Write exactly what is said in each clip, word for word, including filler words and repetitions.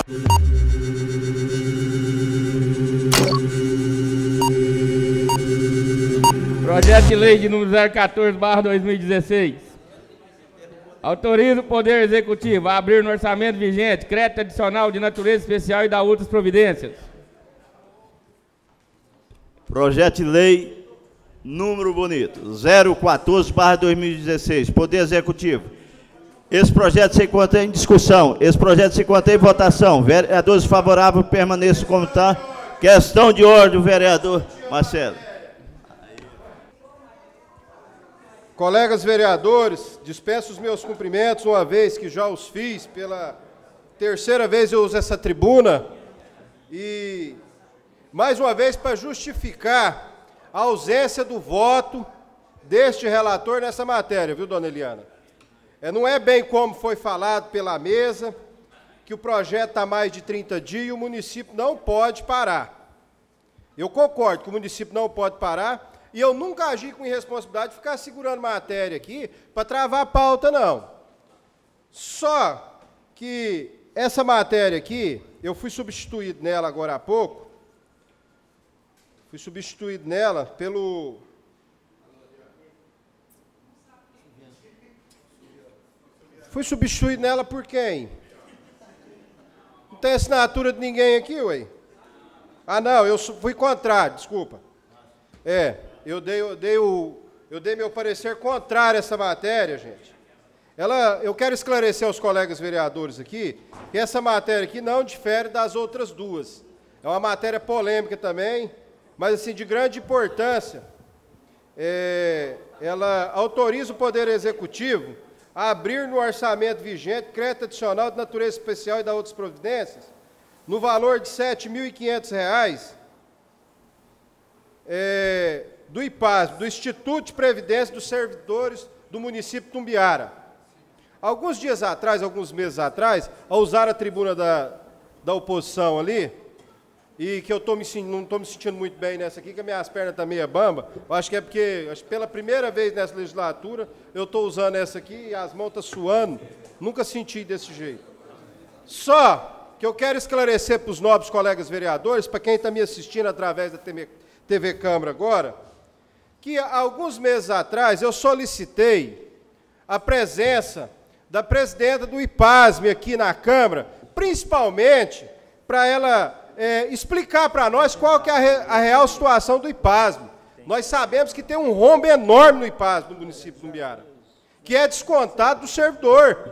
Projeto de lei de número zero quatorze barra dois mil e dezesseis. Autoriza o Poder Executivo a abrir no orçamento vigente crédito adicional de natureza especial e dar outras providências. Projeto de lei número bonito, zero quatorze barra dois mil e dezesseis. Poder Executivo. Esse projeto se encontra em discussão. Esse projeto se encontra em votação. Vereadores favoráveis permaneçam como está. Questão de ordem, vereador Marcelo. Colegas vereadores, dispenso os meus cumprimentos, uma vez que já os fiz, pela terceira vez eu uso essa tribuna, e mais uma vez para justificar a ausência do voto deste relator nessa matéria, viu, dona Eliana? É, não é bem como foi falado pela mesa, que o projeto está há mais de trinta dias e o município não pode parar. Eu concordo que o município não pode parar, e eu nunca agi com irresponsabilidade de ficar segurando matéria aqui para travar a pauta, não. Só que essa matéria aqui, eu fui substituído nela agora há pouco, fui substituído nela pelo... Fui substituído nela por quem? Não tem assinatura de ninguém aqui, ué? Ah, não, eu fui contrário, desculpa. É... Eu dei, eu, dei o, eu dei meu parecer contrário a essa matéria, gente. Ela, eu quero esclarecer aos colegas vereadores aqui que essa matéria aqui não difere das outras duas. É uma matéria polêmica também, mas assim, de grande importância. É, ela autoriza o Poder Executivo a abrir no orçamento vigente crédito adicional de natureza especial e da outras providências, no valor de sete mil e quinhentos reais, é, do I P A S, do Instituto de Previdência dos Servidores do município de Tumbiara. Alguns dias atrás, alguns meses atrás, ao usar a tribuna da, da oposição ali, e que eu tô me, não estou me sentindo muito bem nessa aqui, que as minhas pernas estão meio bamba, eu acho que é porque, acho que pela primeira vez nessa legislatura, eu estou usando essa aqui e as mãos estão suando, nunca senti desse jeito. Só que eu quero esclarecer para os nobres colegas vereadores, para quem está me assistindo através da T V Câmara agora, que há alguns meses atrás eu solicitei a presença da presidenta do I P A S M aqui na Câmara, principalmente para ela é, explicar para nós qual que é a, re, a real situação do I P A S M. Nós sabemos que tem um rombo enorme no I P A S M, no município de Tumbiara, que é descontado do servidor.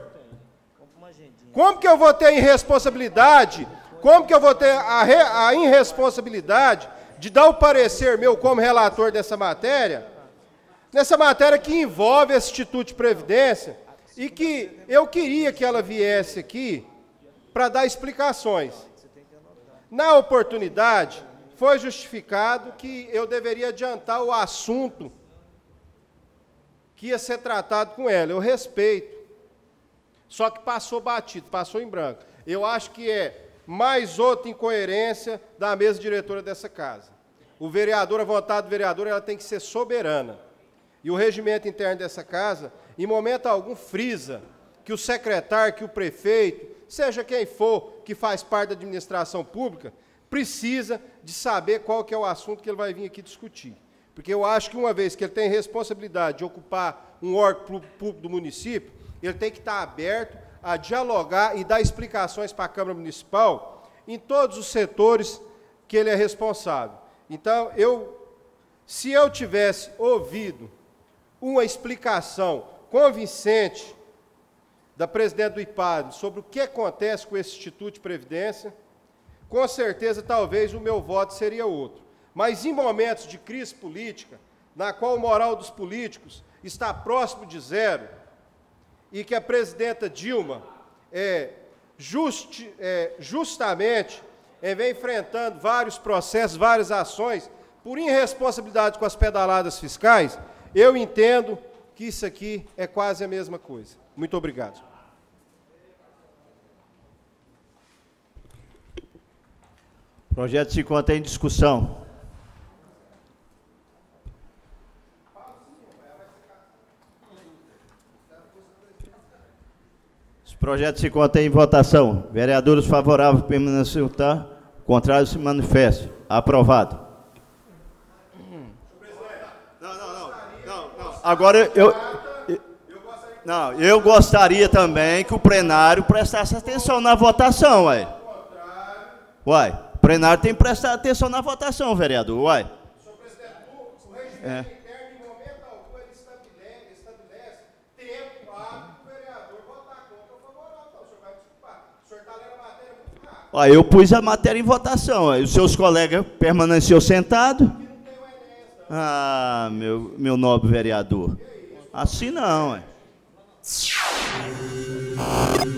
Como que eu vou ter irresponsabilidade, como que eu vou ter a, re, a irresponsabilidade de dar o parecer meu como relator dessa matéria, nessa matéria que envolve esse Instituto de Previdência, e que eu queria que ela viesse aqui para dar explicações. Na oportunidade, foi justificado que eu deveria adiantar o assunto que ia ser tratado com ela. Eu respeito. Só que passou batido, passou em branco. Eu acho que é mais outra incoerência da mesa diretora dessa casa. O vereador, a vontade do vereador, ela tem que ser soberana. E o regimento interno dessa casa, em momento algum, frisa que o secretário, que o prefeito, seja quem for que faz parte da administração pública, precisa de saber qual que é o assunto que ele vai vir aqui discutir. Porque eu acho que uma vez que ele tem responsabilidade de ocupar um órgão público do município, ele tem que estar aberto a dialogar e dar explicações para a Câmara Municipal em todos os setores que ele é responsável. Então, eu, se eu tivesse ouvido uma explicação convincente da presidente do I P A D sobre o que acontece com esse Instituto de Previdência, com certeza, talvez, o meu voto seria outro. Mas, em momentos de crise política, na qual o moral dos políticos está próximo de zero, e que a presidenta Dilma, é, justi, é, justamente, é, vem enfrentando vários processos, várias ações, por irresponsabilidade com as pedaladas fiscais, eu entendo que isso aqui é quase a mesma coisa. Muito obrigado. O projeto se encontra em discussão. Projeto se contém em votação. Vereadores favoráveis permaneçam, tá? Contrário se manifeste. Aprovado. Não, não, não. não, não. Agora eu, eu, não, eu gostaria também que o plenário prestasse atenção na votação, uai. Uai, o plenário tem que prestar atenção na votação, vereador, uai. Senhor presidente, o regimento É. interno, em momento algum, ele estabelece, estabelece tempo hábil para o vereador votar contra ou favorável. Então, o senhor vai desculpar. O senhor está lendo a matéria muito rápido. Ó, eu pus a matéria em votação, uai. Os seus colegas permaneceram sentados. Ah, meu, meu nobre vereador. Assim não, ué.